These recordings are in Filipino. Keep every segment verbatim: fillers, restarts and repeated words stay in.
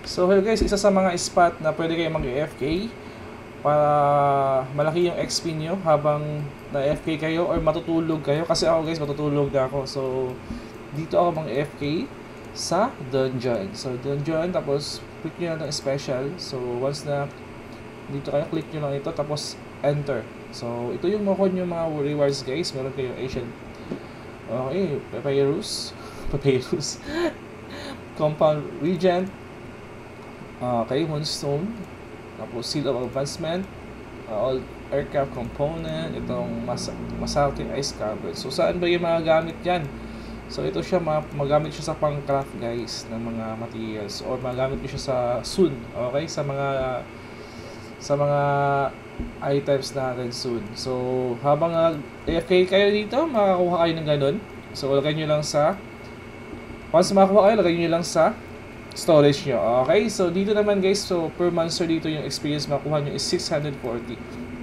So hello guys, isa sa mga spot na pwede kayo mag-A F K para malaki yung X P nyo habang na-A F K kayo or matutulog kayo. Kasi ako guys, matutulog na ako. So dito ako mag-A F K sa dungeon. So dungeon, tapos click nyo lang ng special. So once na dito kayo, click nyo lang ito, tapos enter. So ito yung mukha yung mga rewards guys. Meron kayong Asian, okay, Papyrus Papyrus Compound Regent, okay, Moonstone, tapos Seal of Advancement, uh, all aircraft component, itong mas Masalty Ice Cavern. So saan ba yung mga gamit yan? So ito siya, magamit siya sa pang-craft guys ng mga materials, or magamit siya sa soon, okay, sa mga sa mga items natin soon. So habang uh, A F K kayo dito, makakuha kayo ng ganun. So lagay nyo lang sa, once makakuha kayo, lagay nyo lang sa storage nyo. Okay, so dito naman guys, so per monster dito yung experience makuha nyo is six hundred forty.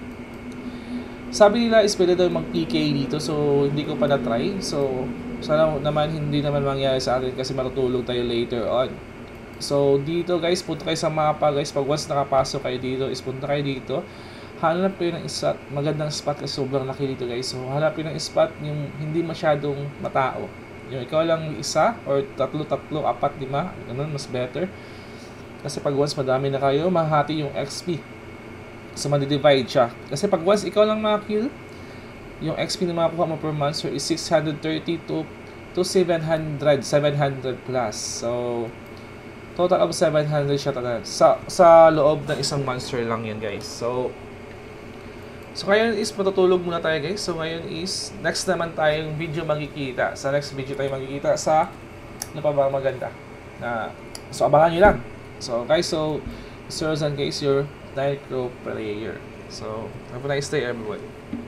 Sabi nila is pwede daw mag P K dito, so hindi ko pa na-try. So sana naman hindi naman mangyari sa atin kasi matutulog tayo later on. So dito guys, punta kayo sa mapa guys. Pag once nakapasok kayo dito, is punta kayo dito, hanap kayo ng isa magandang spot kasi sobrang laki dito guys. So hanapin ng spot yung hindi masyadong matao, yung ikaw lang isa or tatlo, tatlo, apat, lima, ganun, mas better. Kasi pag once madami na kayo, mahati yung X P. So madi-divide siya. Kasi pag once ikaw lang makakill, yung X P na makakuha mo per monster is six hundred thirty to to seven hundred, seven hundred plus. So total of seven hundred siya talaga sa sa loob ng isang monster lang yan guys. So So ngayon is matutulog muna tayo guys. So ngayon is next naman tayong video magkikita. Sa next video tayo magkikita sa ano pa ba maganda na, so abangan nyo lang. So guys, so Sir Rozan guys, your Nightcrow player. So have a nice day everyone.